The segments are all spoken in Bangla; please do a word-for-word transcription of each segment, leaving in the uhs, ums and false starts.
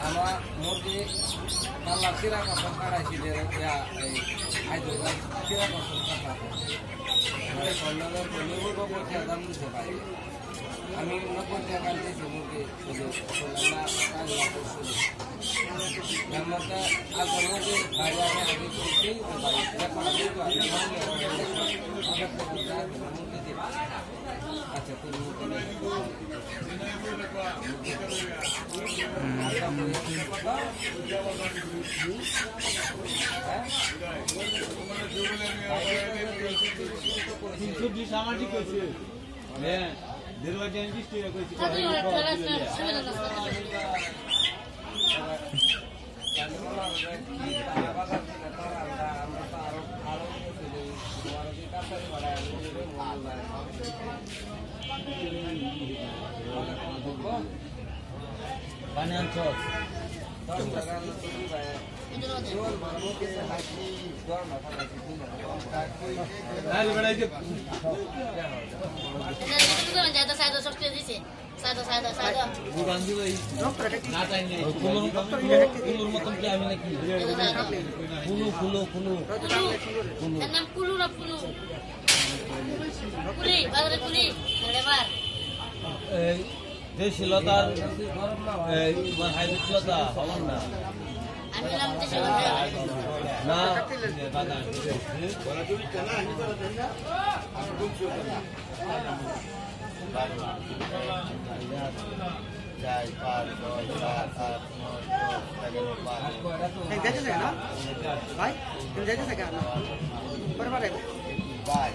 আমার মুরগি পাল্লা চিরা কখন কাটাইছি চিরা কখন কাটা মুরগ করতে দাম দিতে পারি আমি নব্বই টাকা দিয়েছি মুরগি তার মধ্যে আগে মুরগি বাইরে আমি আগে করছি আচ্ছা তুমি তিনশো বিশ আমার ঠিক আছে হ্যাঁ দেড় বাজে বিশ টাকা করেছি দেশীলতার হাইব্রিডলতা হলাম না না চার পাঁচ ছয় সাত আট নয় দশ এগারো বারো ভাই তুমি যাইতেছে কেন বারবার ভাই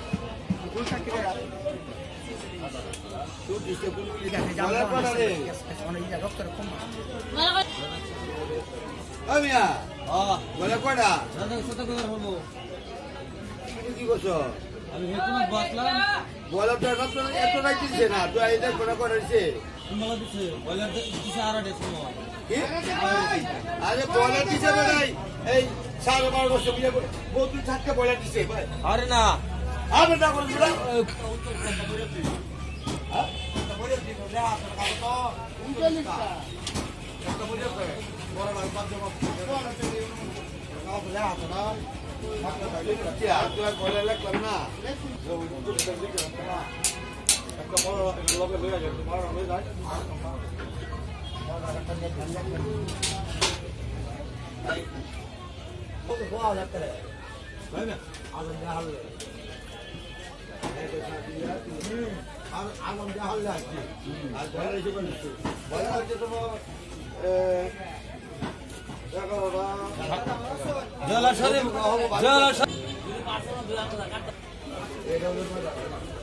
আমি বসলাম বলার এত রাখছে না তো এটা কোনা করেছে আরে বলার দিছে ভাই এই সাড়ে বারো বছর বিয়ে করে বৌদ্ধ থাকতে বলার দিছে আরে না আরে না বলবো আগুন দেওয়া হলে আর কি আর বয়লার হিসেবে নিচ্ছে বয়লার হচ্ছে তোমার জলাশয় জলাশয়